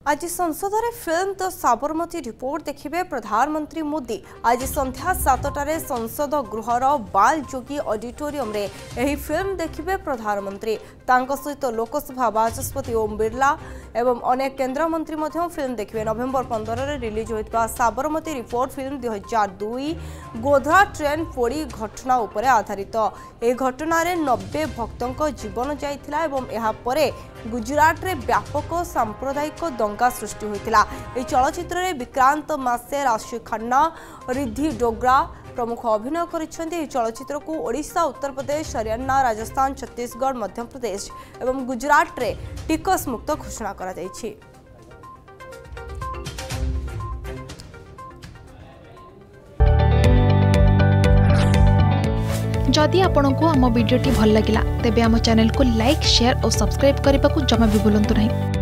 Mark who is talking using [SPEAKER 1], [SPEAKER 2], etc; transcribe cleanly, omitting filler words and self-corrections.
[SPEAKER 1] आज संसद में फिल्म द साबरमती रिपोर्ट देखिए प्रधानमंत्री मोदी। आज संध्या 7टार संसद गृहर बाल जोगी ऑडिटोरियम रे यही फिल्म देखिए प्रधानमंत्री। सहित लोकसभा बाचस्पति ओम बिरला एवं अनेक केंद्र मंत्री फिल्म देखिए। नवेम्बर 15 रे रिलीज होता Sabarmati report film 2002 Godhra train पोड़ी घटना उपरे आधारित। यह घटना 90 भक्तों जीवन जाइथिला एवं यहा परे गुजरात रे व्यापक सांप्रदायिक दंगा सृष्टि होता। यह चलचित्र में विक्रांत मासे, राशि खन्ना, रिद्धि डोगरा प्रमुख अभिनय कर चलचित्र को ओडिशा, उत्तर प्रदेश, हरियाणा, राजस्थान, छत्तीसगढ़, मध्य प्रदेश एवं गुजरात रे टिकस मुक्त घोषणा करा जायछि।
[SPEAKER 2] जदि आपंक आम भिडी भल लगा तेब आम चैनल को लाइक, शेयर और सब्सक्राइब करने को जमा भी भूलु नहीं।